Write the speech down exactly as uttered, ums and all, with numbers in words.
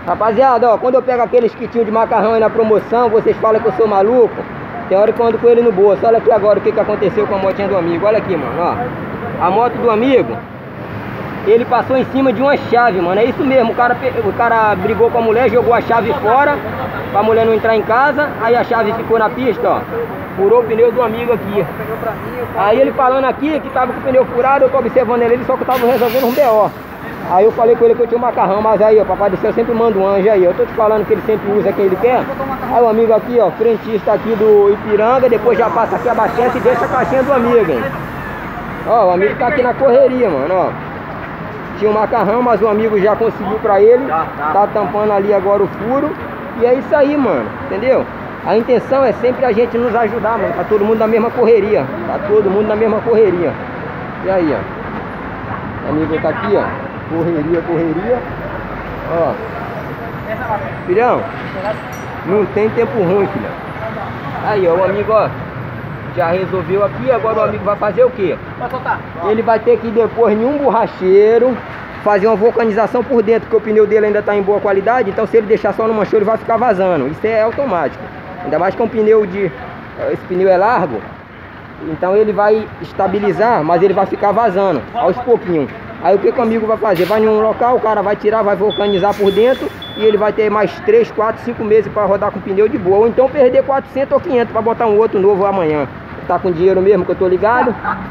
Rapaziada, ó, quando eu pego aqueles quitinhos de macarrão aí na promoção, vocês falam que eu sou maluco. Tem hora que eu ando com ele no bolso. Olha aqui agora o que, que aconteceu com a motinha do amigo. Olha aqui, mano, ó. A moto do amigo, ele passou em cima de uma chave, mano. É isso mesmo, o cara, o cara brigou com a mulher, jogou a chave fora pra mulher não entrar em casa. Aí a chave ficou na pista, ó. Furou o pneu do amigo aqui. Aí ele falando aqui que tava com o pneu furado, eu tô observando ele, só que eu tava resolvendo um B O. Aí eu falei com ele que eu tinha um macarrão, mas aí, ó, papai do céu sempre manda um anjo aí. Eu tô te falando que ele sempre usa quem ele quer. Aí o amigo aqui, ó, frentista aqui do Ipiranga, depois já passa aqui, abastece e deixa a caixinha do amigo, hein. Ó, o amigo tá aqui na correria, mano, ó. Tinha um macarrão, mas o amigo já conseguiu pra ele. Tá tampando ali agora o furo. E é isso aí, mano, entendeu? A intenção é sempre a gente nos ajudar, mano. Tá todo mundo na mesma correria. Tá todo mundo na mesma correria. E aí, ó. O amigo tá aqui, ó. Correria, correria. Ó. Filhão, não tem tempo ruim, filhão. Aí, ó, o amigo, ó, já resolveu aqui. Agora o amigo vai fazer o quê? Vai soltar. Ele vai ter que ir depois em um borracheiro fazer uma vulcanização por dentro, porque o pneu dele ainda tá em boa qualidade. Então se ele deixar só no manchou, ele vai ficar vazando. Isso é automático. Ainda mais que é um pneu de... Esse pneu é largo. Então ele vai estabilizar, mas ele vai ficar vazando aos pouquinhos. Aí o que, que o amigo vai fazer? Vai em um local, o cara vai tirar, vai vulcanizar por dentro e ele vai ter mais três, quatro, cinco meses para rodar com pneu de boa. Ou então perder quatrocentos ou quinhentos para botar um outro novo amanhã. Tá com dinheiro mesmo que eu tô ligado?